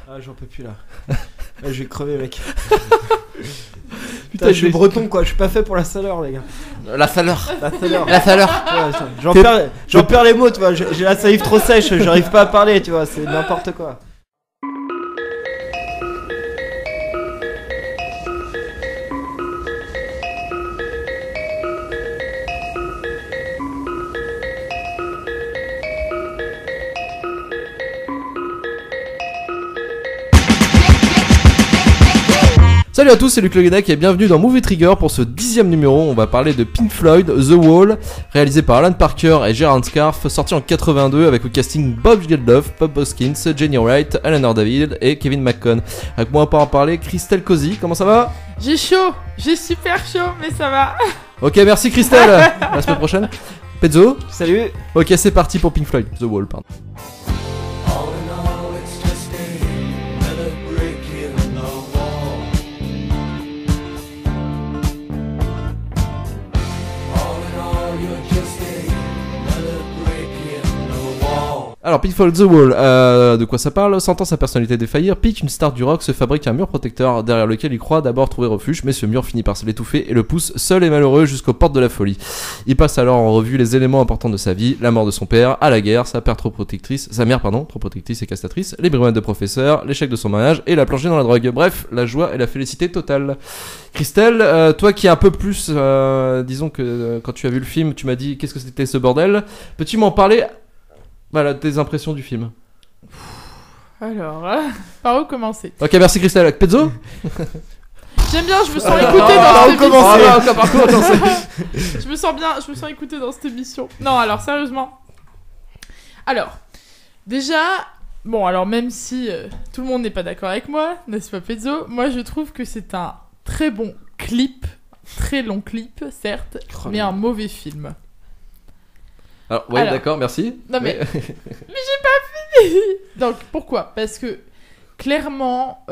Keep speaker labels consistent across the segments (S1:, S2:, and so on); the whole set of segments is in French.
S1: Ah, j'en peux plus là. Ouais, je vais crever, mec.
S2: Putain,
S1: je suis breton quoi, je suis pas fait pour la chaleur, les gars.
S2: La chaleur.
S1: La chaleur.
S2: La chaleur.
S1: Ouais, j'en perds les mots, tu vois. J'ai la salive trop sèche, j'arrive pas à parler, tu vois. C'est n'importe quoi.
S2: Salut à tous, c'est Luc Le Guenec et bienvenue dans Movie Trigger pour ce 10e numéro. On va parler de Pink Floyd, The Wall, réalisé par Alan Parker et Gerard Scarfe, sorti en 82 avec le casting Bob Geldof, Bob Hoskins, Jenny Wright, Eleanor David et Kevin McCone. Avec moi pour en parler, Christelle Cozy, comment ça va?
S3: J'ai chaud, j'ai super chaud, mais ça va.
S2: Ok, merci Christelle, à la semaine prochaine. Pezzo,
S1: salut.
S2: Ok, c'est parti pour Pink Floyd, The Wall, pardon. Alors, Pink Floyd The Wall, de quoi ça parle? Sentant sa personnalité défaillir, Pink, une star du rock, se fabrique un mur protecteur derrière lequel il croit d'abord trouver refuge, mais ce mur finit par se l'étouffer et le pousse seul et malheureux jusqu'aux portes de la folie. Il passe alors en revue les éléments importants de sa vie, la mort de son père, à la guerre, sa mère trop protectrice et castratrice, les brimades de professeur, l'échec de son mariage et la plongée dans la drogue. Bref, la joie et la félicité totale. Christelle, toi qui es un peu plus, disons que quand tu as vu le film, tu m'as dit qu'est-ce que c'était ce bordel, peux-tu m'en parler? Voilà, tes impressions du film.
S3: Alors, par où commencer?
S2: Ok, merci Christelle. Pezzo?
S3: J'aime bien, je me sens écoutée dans cette émission. Je me sens écoutée dans cette émission. Non, alors sérieusement. Alors, déjà, bon, alors même si tout le monde n'est pas d'accord avec moi, n'est-ce pas Pezzo? Moi, je trouve que c'est un très bon clip, très long clip, certes, mais un mauvais film.
S2: Alors, ouais, d'accord, merci.
S3: Non, mais j'ai pas fini. Donc, pourquoi? Parce que, clairement,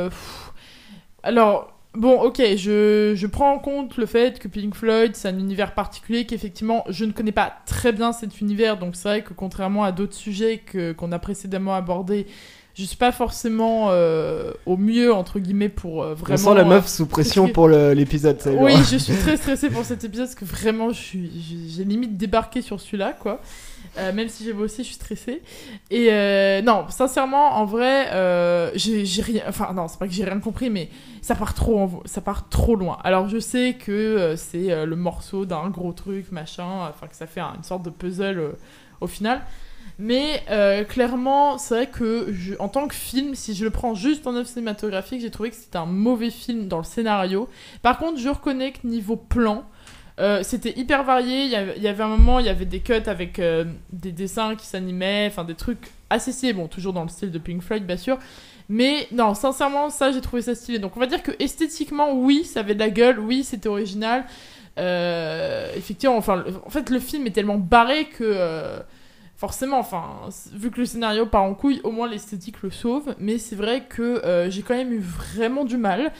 S3: alors, bon, ok, je prends en compte le fait que Pink Floyd, c'est un univers particulier, qu'effectivement, je ne connais pas très bien cet univers, donc c'est vrai que contrairement à d'autres sujets qu'on a précédemment abordés, je suis pas forcément au mieux, entre guillemets, pour vraiment...
S1: On sent la meuf sous pression pour l'épisode, ça.
S3: Oui, je suis très stressée pour cet épisode, parce que vraiment, j'ai limite débarqué sur celui-là, quoi. Même si j'ai bossé, je suis stressée. Et non, sincèrement, en vrai, j'ai rien... Enfin, non, c'est pas que j'ai rien compris, mais ça part trop loin. Alors, je sais que c'est le morceau d'un gros truc, machin, enfin, que ça fait une sorte de puzzle au final. Mais clairement, c'est vrai que en tant que film, si je le prends juste en œuvre cinématographique, j'ai trouvé que c'était un mauvais film dans le scénario. Par contre, je reconnais que niveau plan, c'était hyper varié. Il y avait un moment, il y avait des cuts avec des dessins qui s'animaient, enfin des trucs assez stylés. Bon, toujours dans le style de Pink Floyd, bien sûr. Mais non, sincèrement, ça, j'ai trouvé ça stylé. Donc on va dire que esthétiquement, oui, ça avait de la gueule, oui, c'était original. Effectivement, enfin, en fait, le film est tellement barré que... forcément, enfin, vu que le scénario part en couille, au moins l'esthétique le sauve. Mais c'est vrai que j'ai quand même eu vraiment du mal.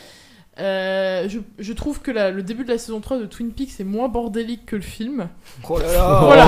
S3: Je trouve que le début de la saison 3 de Twin Peaks est moins bordélique que le film.
S1: Oh là là,
S3: voilà.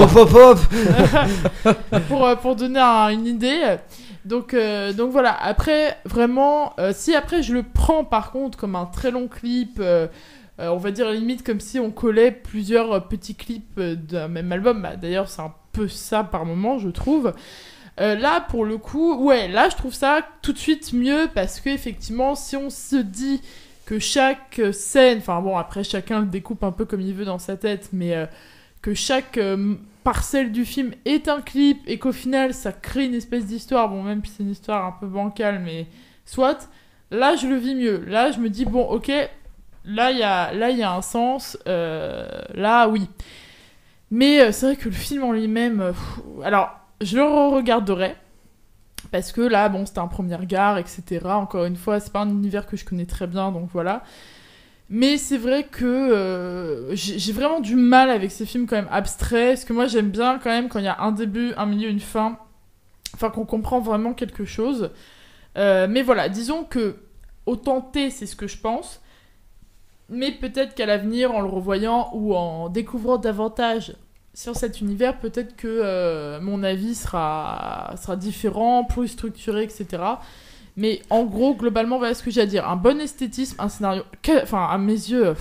S1: Hop.
S3: Pour donner une idée. Donc voilà, après, vraiment, si après je le prends par contre comme un très long clip... on va dire limite comme si on collait plusieurs petits clips d'un même album. Bah, d'ailleurs, c'est un peu ça par moment, je trouve. Là, pour le coup, ouais, là, je trouve ça tout de suite mieux parce que effectivement, si on se dit que chaque scène, enfin bon, après chacun le découpe un peu comme il veut dans sa tête, mais que chaque parcelle du film est un clip et qu'au final, ça crée une espèce d'histoire. Bon, même si c'est une histoire un peu bancale, mais soit. Là, je le vis mieux. Là, je me dis bon, ok. Là, il y a un sens. Là, oui. Mais c'est vrai que le film en lui-même... alors, je le regarderai. Parce que là, bon, c'était un premier regard, etc. Encore une fois, c'est pas un univers que je connais très bien, donc voilà. Mais c'est vrai que j'ai vraiment du mal avec ces films quand même abstraits. Parce que moi, j'aime bien quand même quand il y a un début, un milieu, une fin. Enfin, qu'on comprend vraiment quelque chose. Mais voilà, disons que au tenter, c'est ce que je pense. Mais peut-être qu'à l'avenir, en le revoyant ou en découvrant davantage sur cet univers, peut-être que mon avis sera différent, plus structuré, etc. Mais en gros, globalement, voilà ce que j'ai à dire. Un bon esthétisme, un scénario, enfin, à mes yeux,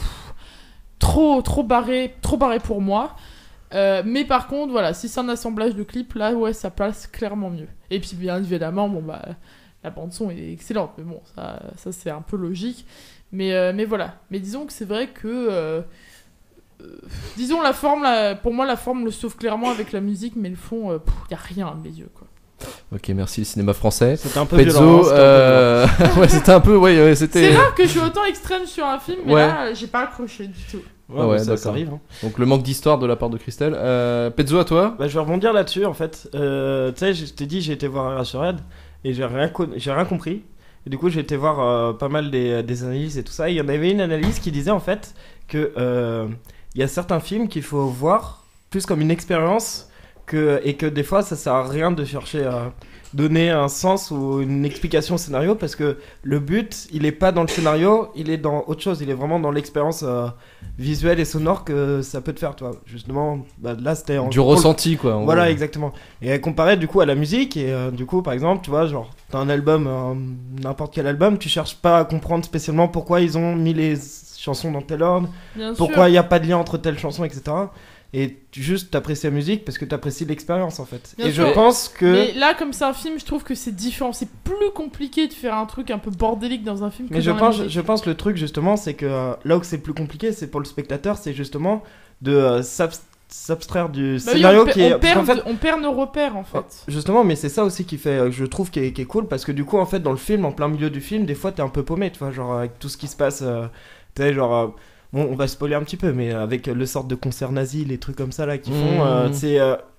S3: trop barré pour moi. Mais par contre, voilà, si c'est un assemblage de clips, là, ouais, ça passe clairement mieux. Et puis, bien évidemment, bon, bah, la bande-son est excellente, mais bon, ça c'est un peu logique. Mais voilà. Mais disons que c'est vrai que... disons, la forme, pour moi, la forme le sauve clairement avec la musique, mais le fond, y a rien à mes yeux, quoi.
S2: Ok, merci le cinéma français.
S1: C'était un peu
S2: Pezzo,
S1: violent.
S2: ouais, c'était un peu, ouais, c'était.
S3: C'est rare que je suis autant extrême sur un film, mais là, j'ai pas accroché du tout.
S1: Ouais,
S2: d'accord.
S1: ça arrive. Hein.
S2: Donc le manque d'histoire de la part de Christelle. Pezzo, à toi.
S1: Bah, je vais rebondir là-dessus en fait. Tu sais, je t'ai dit, j'ai été voir Eraserhead et j'ai rien compris. Et du coup, j'ai été voir pas mal des analyses et tout ça. Et il y en avait une analyse qui disait en fait que il y a certains films qu'il faut voir plus comme une expérience et que des fois ça sert à rien de chercher à donner un sens ou une explication au scénario parce que le but il est pas dans le scénario, il est dans autre chose, il est vraiment dans l'expérience visuelle et sonore que ça peut te faire, toi. Justement, bah, là c'était
S2: Du ressenti, quoi.
S1: Voilà,
S2: gros.
S1: exactement. Et comparé du coup à la musique, et du coup, par exemple, tu vois, genre, t'as un album, n'importe quel album, tu cherches pas à comprendre spécialement pourquoi ils ont mis les chansons dans tel ordre,
S3: Bien
S1: pourquoi il
S3: sûr.
S1: n'y a pas de lien entre telle chanson, etc. Et juste t'apprécies la musique parce que t'apprécies l'expérience en fait.
S3: Bien
S1: et
S3: sûr.
S1: je pense que.
S3: Mais là, comme c'est un film, je trouve que c'est différent. C'est plus compliqué de faire un truc un peu bordélique dans un film que
S1: Mais
S3: dans la musique.
S1: je pense le truc justement, c'est que là où c'est plus compliqué, c'est pour le spectateur, c'est justement de s'abstraire du
S3: Bah oui,
S1: scénario
S3: on,
S1: qui est.
S3: on
S1: parce qu'en
S3: perd,
S1: fait,
S3: on perd nos repères en fait.
S1: justement, mais c'est ça aussi qui fait, je trouve, qui est cool, parce que du coup, en fait, dans le film, en plein milieu du film, des fois, t'es un peu paumé, tu vois, genre, avec tout ce qui se passe, tu sais, genre, bon, on va spoiler un petit peu, mais avec le sort de concert nazi, les trucs comme ça, là, qui font, c'est...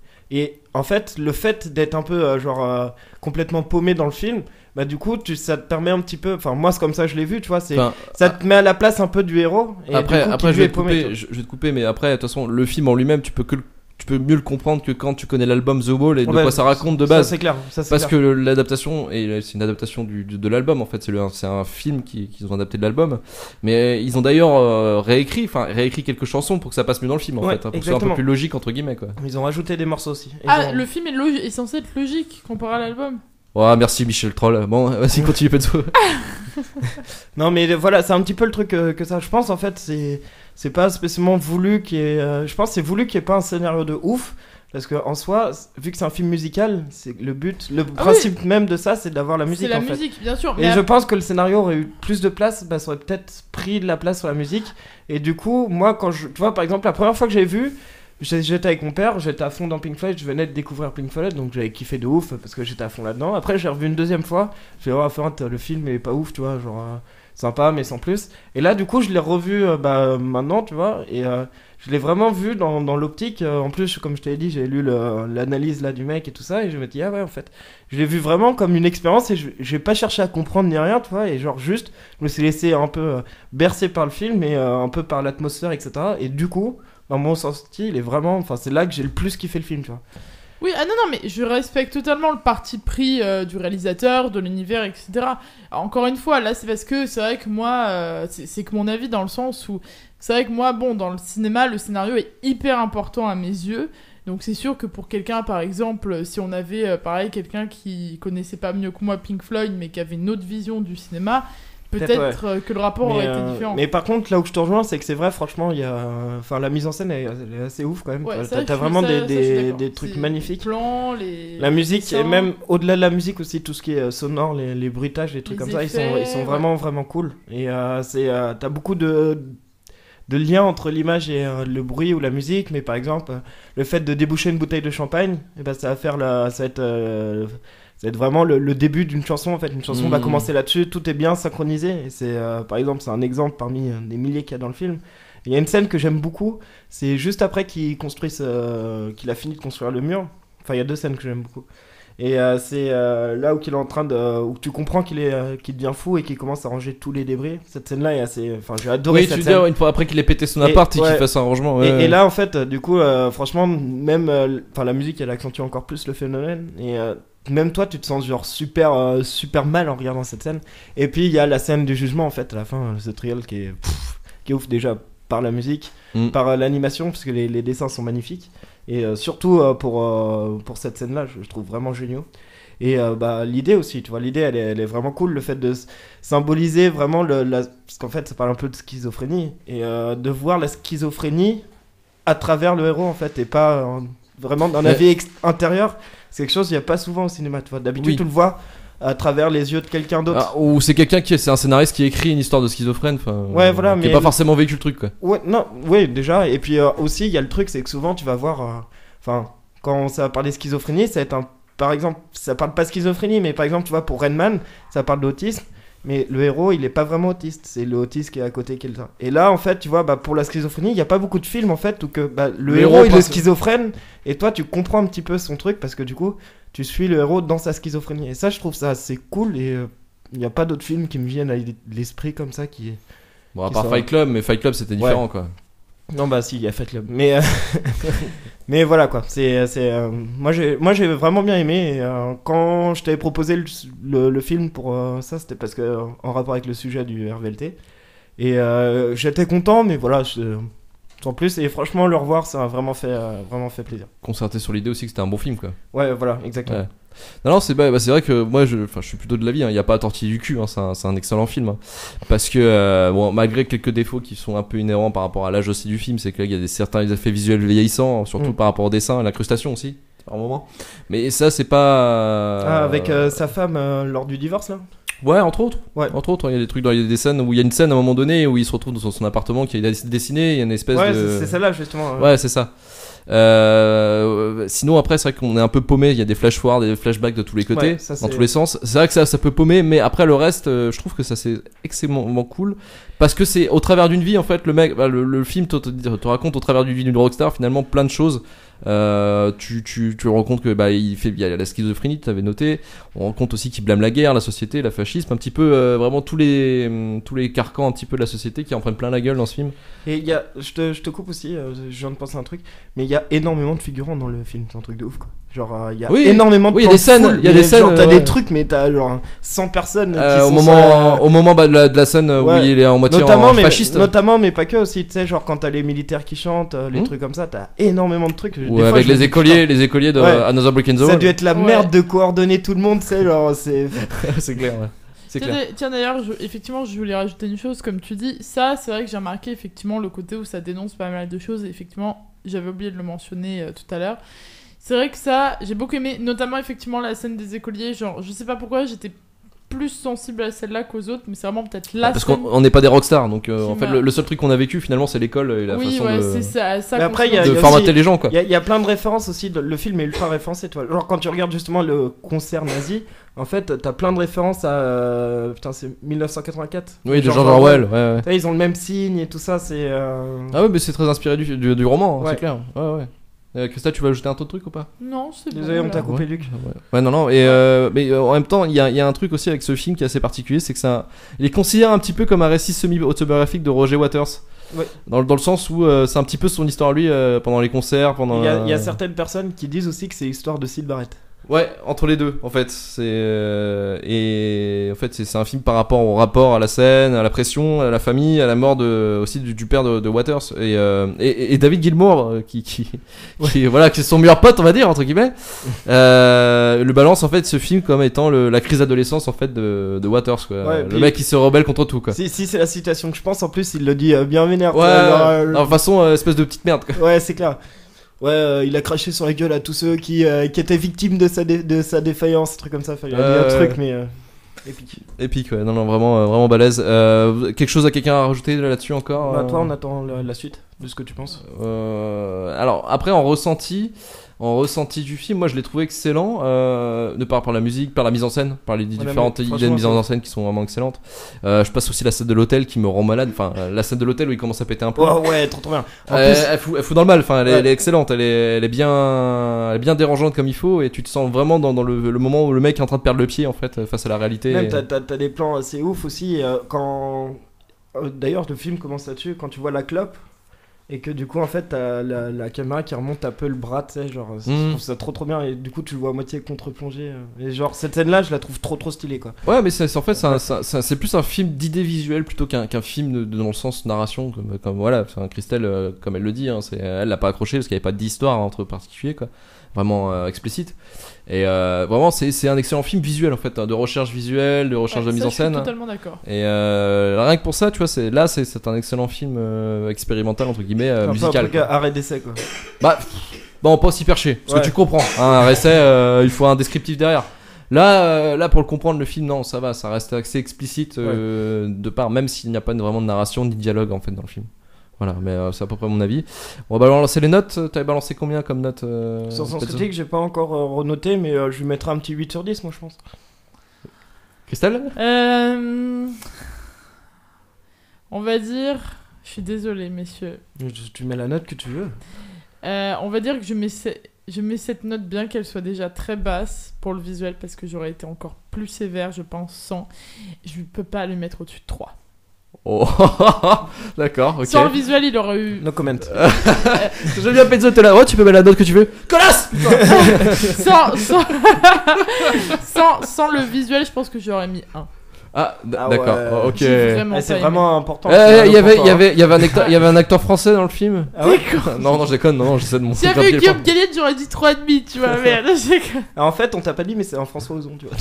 S1: et en fait, le fait d'être un peu, complètement paumé dans le film, bah du coup, ça te permet un petit peu... Enfin, moi, c'est comme ça que je l'ai vu, tu vois, c'est...
S2: Enfin,
S1: ça te met à la place un peu du héros, et
S2: après,
S1: du coup,
S2: après
S1: qui
S2: je
S1: lui
S2: vais
S1: est
S2: te
S1: paumé, tu
S2: couper,
S1: vois.
S2: je vais te couper, mais après, de toute façon, le film en lui-même, tu peux mieux le comprendre que quand tu connais l'album The Wall et de
S1: Ouais,
S2: quoi ça raconte de
S1: ça,
S2: base.
S1: c'est clair, ça, c'est
S2: Parce
S1: clair.
S2: que l'adaptation, et c'est une adaptation de l'album en fait, c'est un film qu'ils ont adapté de l'album. Mais ils ont d'ailleurs réécrit quelques chansons pour que ça passe mieux dans le film en
S1: Ouais,
S2: fait, hein, pour que ce soit un peu
S1: exactement.
S2: plus logique entre guillemets quoi.
S1: Ils ont rajouté des morceaux aussi.
S3: Le film est censé être logique comparé à l'album.
S2: Oh, merci Michel Troll. Bon, vas-y, continue Pezzo.
S1: Non mais voilà, c'est un petit peu le truc que ça. Je pense en fait c'est pas spécialement voulu qu'il y ait. Je pense que c'est voulu qu'il n'y ait pas un scénario de ouf. Parce que en soi, vu que c'est un film musical, c'est le but, le principe même de ça, c'est d'avoir la musique
S3: C'est la
S1: en fait.
S3: musique, bien sûr.
S1: Et je pense que le scénario aurait eu plus de place, bah, ça aurait peut-être pris de la place sur la musique. Et du coup, moi, tu vois, par exemple, la première fois que j'ai vu, j'étais avec mon père, j'étais à fond dans Pink Floyd, je venais de découvrir Pink Floyd, donc j'avais kiffé de ouf parce que j'étais à fond là-dedans. Après, j'ai revu une deuxième fois, j'ai dit, oh, enfin, le film est pas ouf, tu vois, genre sympa, mais sans plus. Et là, du coup, je l'ai revu maintenant, tu vois, et je l'ai vraiment vu dans l'optique. En plus, comme je t'avais dit, j'ai lu l'analyse là du mec et tout ça, et je me dis, ah ouais, en fait, je l'ai vu vraiment comme une expérience, et j'ai pas cherché à comprendre ni rien, tu vois, et genre juste, je me suis laissé un peu bercer par le film, et un peu par l'atmosphère, etc. Et du coup, dans mon senti, il est vraiment, enfin, c'est là que j'ai le plus kiffé le film, tu vois.
S3: Oui, non, mais je respecte totalement le parti pris du réalisateur, de l'univers, etc. Alors, encore une fois, là, c'est parce que c'est vrai que moi, c'est que mon avis dans le sens où, c'est vrai que moi, bon, dans le cinéma, le scénario est hyper important à mes yeux. Donc c'est sûr que pour quelqu'un, par exemple, si on avait, pareil, quelqu'un qui connaissait pas mieux que moi Pink Floyd, mais qui avait une autre vision du cinéma, peut-être que le rapport aurait été différent.
S1: Mais par contre, là où je te rejoins, c'est que c'est vrai, franchement, il y a, enfin, la mise en scène elle est assez ouf quand même.
S3: Ouais,
S1: T'as vraiment des trucs magnifiques.
S3: Les plans,
S1: la musique,
S3: les
S1: et même au-delà de la musique aussi, tout ce qui est sonore, les bruitages, les trucs
S3: Les
S1: comme ça, ils
S3: effets,
S1: sont vraiment vraiment cool. Et t'as beaucoup de liens entre l'image et le bruit ou la musique, mais par exemple, le fait de déboucher une bouteille de champagne, et ben ça va être vraiment le début d'une chanson en fait. Une chanson va commencer là-dessus, tout est bien synchronisé. Et c'est, par exemple, c'est un exemple parmi des milliers qu'il y a dans le film. Il y a une scène que j'aime beaucoup, c'est juste après qu'il a fini de construire le mur. Enfin, il y a deux scènes que j'aime beaucoup. Et c'est là où il est en train où tu comprends qu'il devient fou et qu'il commence à ranger tous les débris. Cette scène-là est assez, enfin, j'ai adoré
S2: Oui,
S1: cette
S2: tu
S1: scène.
S2: veux dire une fois après qu'il ait pété son appart et qu'il fasse un rangement. Ouais.
S1: Et là, en fait, du coup, franchement, même, enfin, la musique, elle accentue encore plus le phénomène. Et même toi, tu te sens genre super mal en regardant cette scène. Et puis, il y a la scène du jugement, en fait, à la fin, The Trial, qui est ouf déjà par la musique, par l'animation, parce que les dessins sont magnifiques. Et surtout pour cette scène-là, je trouve vraiment géniaux. Et l'idée aussi, tu vois, l'idée elle est vraiment cool, le fait de symboliser vraiment parce qu'en fait ça parle un peu de schizophrénie, et de voir la schizophrénie à travers le héros en fait, et pas vraiment dans la vie intérieure. C'est quelque chose qu'il n'y a pas souvent au cinéma, tu vois. D'habitude tu le vois à travers les yeux de quelqu'un d'autre.
S2: Ou c'est c'est un scénariste qui écrit une histoire de schizophrène,
S1: ouais, voilà,
S2: qui n'a pas forcément vécu le truc, quoi.
S1: Ouais, déjà, et puis aussi il y a le truc, c'est que souvent tu vas voir, quand ça va parler schizophrénie, ça va être par exemple, ça parle pas schizophrénie, mais par exemple, tu vois, pour Rain Man, ça parle d'autisme, mais le héros, il est pas vraiment autiste, c'est le autiste qui est à côté qui est le ça. Et là, en fait, tu vois, pour la schizophrénie, il y a pas beaucoup de films, en fait, où que le héros, il est schizophrène, et toi, tu comprends un petit peu son truc, parce que du coup, tu suis le héros dans sa schizophrénie. Et ça, je trouve ça assez cool, et il n'y a pas d'autres films qui me viennent à l'esprit comme ça, qui...
S2: Bon, à part Fight Club, mais Fight Club, c'était différent, quoi.
S1: Non, si, il y a Fight Club. Mais voilà, quoi. Moi, j'ai vraiment bien aimé. Et, quand je t'avais proposé le film pour ça, c'était parce que en rapport avec le sujet du RVLT. Et j'étais content, mais voilà, sans plus. Et franchement, le revoir, ça m'a vraiment fait plaisir.
S2: Concerté sur l'idée aussi que c'était un bon film, quoi.
S1: Ouais, voilà, exactement. Ouais.
S2: Non, c'est vrai que moi je suis plutôt de l'avis, il n'y a pas à tortiller du cul, c'est un excellent film, parce que malgré quelques défauts qui sont un peu inhérents par rapport à l'âge aussi du film, c'est qu'il y a certains effets visuels vieillissants, surtout par rapport au dessin et l'incrustation aussi par moment, mais ça c'est pas
S1: avec sa femme lors du divorce là.
S2: Ouais, entre autres, il y a des trucs, il y a des scènes où il y a une scène à un moment donné où il se retrouve dans son appartement qui est dessiné, il y a une espèce de...
S1: c'est celle-là justement.
S2: Ouais, c'est ça. Sinon après c'est vrai qu'on est un peu paumé, il y a des flash forward, des flashbacks de tous les côtés, dans tous les sens. C'est vrai que ça peut paumer, mais après le reste, je trouve que ça c'est extrêmement cool parce que c'est au travers d'une vie en fait, le mec, le film te raconte au travers d'une vie d'une rockstar finalement plein de choses. Tu rends compte que il y a la schizophrénie, tu avais noté. On rend compte aussi qu'il blâme la guerre, la société, la fascisme, un petit peu vraiment tous les carcans un petit peu de la société qui en prennent plein la gueule dans ce film. Et
S1: il y a, je te coupe aussi, je viens de penser à un truc, mais il y a énormément de figurants dans le film, c'est un truc de ouf quoi. Genre il y a énormément de
S2: il y a des scènes, il y a des scènes,
S1: genre t'as des trucs, mais t'as genre 100 personnes qui
S2: au moment de la scène où il est en moitié fasciste.
S1: Notamment, mais pas que aussi, tu sais, genre quand t'as les militaires qui chantent, les trucs comme ça, t'as énormément de trucs.
S2: Ou avec les écoliers de Another Brick in the Wall.
S1: Ça a dû être la merde de coordonner tout le monde, tu sais, genre c'est
S2: clair, ouais.
S3: Tiens d'ailleurs, effectivement, je voulais rajouter une chose, comme tu dis, ça c'est vrai que j'ai remarqué effectivement le côté où ça dénonce pas mal de choses, et effectivement, j'avais oublié de le mentionner tout à l'heure. C'est vrai que ça, j'ai beaucoup aimé, notamment effectivement la scène des écoliers, genre je sais pas pourquoi j'étais plus sensible à celle-là qu'aux autres, mais c'est vraiment peut-être la
S2: parce qu'on n'est pas des rockstars, donc en fait le seul truc qu'on a vécu finalement c'est l'école et la façon de formater les gens quoi.
S1: Il y a plein de références aussi, le film est ultra référencé, toi. Genre quand tu regardes justement le concert nazi, en fait t'as plein de références à c'est 1984.
S2: Oui, de George Orwell, ouais.
S1: Ils ont le même signe et tout ça, c'est
S2: Ah ouais, mais c'est très inspiré du roman, c'est clair. Ouais. Christa, tu vas ajouter un autre truc ou pas?
S3: Non, c'est bon.
S1: Désolé, on t'a coupé, Luc.
S2: Ouais, non. Et mais en même temps, il y a un truc aussi avec ce film qui est assez particulier, c'est que il est considéré un petit peu comme un récit semi-autobiographique de Roger Waters. Ouais. Dans le sens où c'est un petit peu son histoire à lui pendant les concerts, pendant.
S1: Il y a certaines personnes qui disent aussi que c'est l'histoire de Syd Barrett.
S2: Ouais, entre les deux en fait. Et en fait c'est un film par rapport au rapport à la scène, à la pression, à la famille, à la mort aussi du père de Waters et David Gilmour qui voilà, qui est son meilleur pote on va dire entre guillemets. Le balance en fait ce film comme étant la crise d'adolescence en fait de Waters quoi. Ouais, le mec qui se rebelle contre tout quoi.
S1: Si c'est la citation que je pense, en plus il le dit bien vénère.
S2: Ouais. De façon espèce de petite merde quoi.
S1: Ouais, c'est clair. Ouais, il a craché sur la gueule à tous ceux qui étaient victimes de sa défaillance, un truc comme ça. Il a dit un truc, mais
S2: épique, ouais. Non, vraiment balèze. Quelqu'un à rajouter là-dessus encore
S1: toi, on attend la suite de ce que tu penses.
S2: Alors, après, en ressenti du film, moi je l'ai trouvé excellent, de par la musique, par la mise en scène, par les différentes idées de mise en scène qui sont vraiment excellentes. Je passe aussi la scène de l'hôtel qui me rend malade, enfin la scène de l'hôtel où il commence à péter un peu.
S1: Oh ouais, trop bien.
S2: Elle fout dans le mal, enfin elle est excellente, elle est bien dérangeante comme il faut et tu te sens vraiment dans le moment où le mec est en train de perdre le pied en fait face à la réalité.
S1: Même t'as des plans assez ouf aussi quand d'ailleurs le film commence là-dessus quand tu vois la clope. Et que du coup en fait t'as la caméra qui remonte un peu le bras, tu sais, genre je trouve ça trop bien et du coup tu le vois à moitié contre-plongé et genre cette scène là je la trouve trop stylée quoi.
S2: Ouais mais en fait c'est plus un film d'idées visuelles plutôt qu'un film dans le sens narration comme voilà, Christelle comme elle le dit, elle l'a pas accroché parce qu'il n'y avait pas d'histoire entre particuliers quoi, vraiment explicite. Et vraiment, c'est un excellent film visuel en fait, hein, de recherche visuelle, de recherche de mise en scène.
S3: Je suis totalement d'accord.
S2: Et rien que pour ça, tu vois, c'est un excellent film expérimental entre guillemets, musical.
S1: Un truc arrêt d'essai quoi.
S2: Bah, bon, pas aussi perché, parce que tu comprends. Hein, un essai, il faut un descriptif derrière. Là, pour le comprendre, le film, non, ça va, ça reste assez explicite de part, même s'il n'y a pas vraiment de narration ni de dialogue en fait dans le film. Voilà, mais c'est à peu près mon avis. On va balancer les notes. T'avais balancé combien comme note
S1: Sur Sens Critique, j'ai pas encore renoté, mais je lui mettrai un petit 8 sur 10, moi je pense.
S2: Christelle
S3: On va dire. Je suis désolée, messieurs.
S1: Tu mets la note que tu veux.
S3: On va dire que je mets cette note, bien qu'elle soit déjà très basse pour le visuel, parce que j'aurais été encore plus sévère, je pense, sans. Je peux pas le mettre au-dessus de 3.
S2: Oh, d'accord, ok.
S3: Sans le visuel, il aurait eu.
S1: No comment.
S2: J'aime bien Pezzo, t'es là. Ouais, tu peux mettre la note que tu veux. Colasse.
S3: sans le visuel, je pense que j'aurais mis 1.
S2: Ah, d'accord,
S1: ouais.
S2: Ok.
S1: C'est vraiment important.
S2: Il y avait un acteur français dans le film.
S1: Ah ouais.
S2: Non, je déconne, non, j'essaie de montrer.
S3: S'il y avait eu Guillaume Gallienne, j'aurais dit 3,5, tu vois, merde.
S1: En fait, on t'a pas dit, mais c'est un François Ozon, tu vois.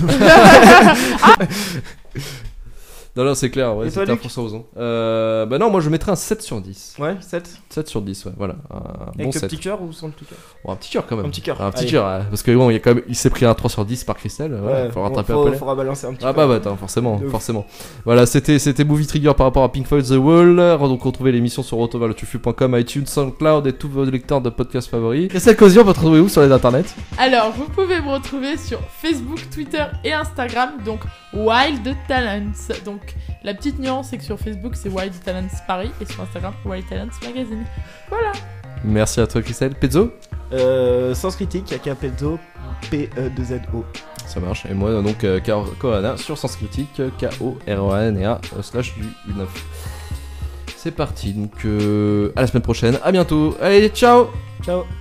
S2: Non, c'est clair, ouais, c'était un François Ozon. Bah non, moi je mettrais un 7 sur 10.
S1: Ouais, 7.
S2: 7 sur 10, ouais, voilà. Un
S1: Avec
S2: bon
S1: le
S2: 7.
S1: petit cœur ou sans le petit cœur?
S2: Bon, un petit cœur quand même.
S1: Un petit cœur.
S2: Parce que bon, il s'est pris un 3 sur 10 par Christelle. Ouais, faut rattraper un peu.
S1: Faudra balancer un petit peu.
S2: Ah bah attends, forcément. Voilà, c'était Movie Trigger par rapport à Pink Floyd The Wall. Donc retrouvez l'émission sur rotovaltufu.com, iTunes, SoundCloud et tous vos lecteurs de podcasts favoris. Christelle Causion, vous retrouvez où sur les internets?
S3: Alors, vous pouvez me retrouver sur Facebook, Twitter et Instagram, donc Wild Talents. Donc, la petite nuance, c'est que sur Facebook, c'est Wild Talents Paris et sur Instagram, Wild Talents Magazine. Voilà.
S2: Merci à toi, Christelle. Pezzo?
S1: Sens Critique, aka Pezzo, P2ZO.
S2: Ça marche. Et moi, donc, Korana sur Sens Critique, KORANA/du9. C'est parti. Donc, à la semaine prochaine. À bientôt. Allez, ciao!
S1: Ciao!